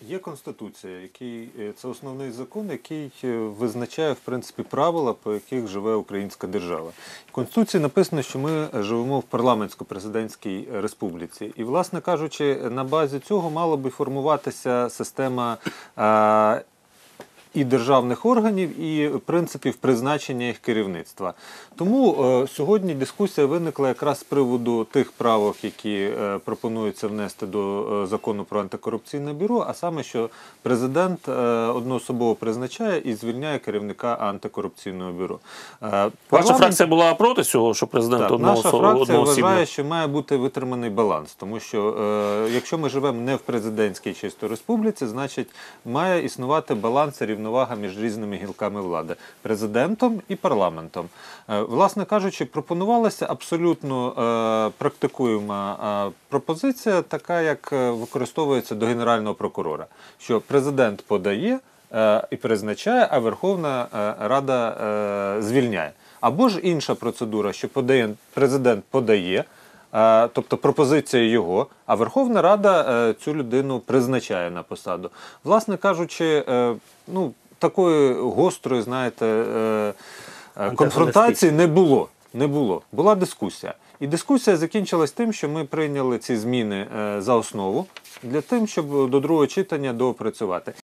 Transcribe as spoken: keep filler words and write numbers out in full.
Є Конституція, який, це основний закон, який визначає, в принципі, правила, по яких живе українська держава. В Конституції написано, що ми живемо в парламентсько-президентській республіці. І, власне кажучи, на базі цього мала би формуватися система а, і державних органів, і принципів призначення їх керівництва. Тому е, сьогодні дискусія виникла якраз з приводу тих правок, які е, пропонується внести до е, закону про антикорупційне бюро, а саме, що президент е, одноособово призначає і звільняє керівника антикорупційного бюро. Е, Ваша парламент... фракція була проти цього, що президент одноосібно? Наша фракція вважає, що має бути витриманий баланс, тому що е, якщо ми живемо не в президентській чисто республіці, значить має існувати баланс і рівновага між різними гілками влади – президентом і парламентом. Е, власне кажучи, пропонувалася абсолютно е, практикуєма е, пропозиція, така як використовується до Генерального прокурора, що президент подає е, і призначає, а Верховна Рада е, звільняє. Або ж інша процедура, що подає, президент подає, е, тобто пропозиція його, а Верховна Рада е, цю людину призначає на посаду. Власне кажучи, е, ну, такої гострої, знаєте, е, е, конфронтації не було. Не було. Була дискусія. І дискусія закінчилась тим, що ми прийняли ці зміни е, за основу, для того, щоб до другого читання доопрацювати.